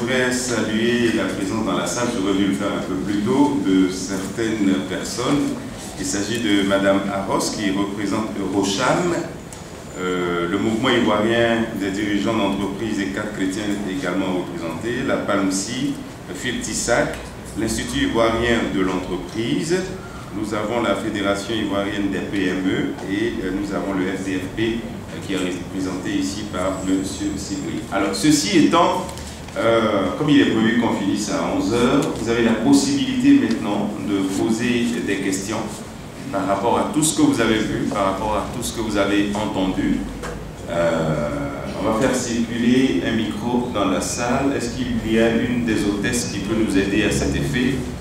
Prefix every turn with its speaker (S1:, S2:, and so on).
S1: voudrais saluer la présence dans la salle, j'aurais dû le faire un peu plus tôt, de certaines personnes. Il s'agit de Madame Arros qui représente Eurocham, le mouvement ivoirien des dirigeants d'entreprises et cadres chrétiens également représentés, la PALMSI, Phil Tissac, l'Institut ivoirien de l'entreprise, nous avons la Fédération ivoirienne des PME et nous avons le FDFP qui est représenté ici par M. Sibri. Alors, ceci étant, comme il est prévu qu'on finisse à 11 h, vous avez la possibilité maintenant de poser des questions par rapport à tout ce que vous avez vu, par rapport à tout ce que vous avez entendu. On va faire circuler un micro dans la salle. Est-ce qu'il y a une des hôtesses qui peut nous aider à cet effet?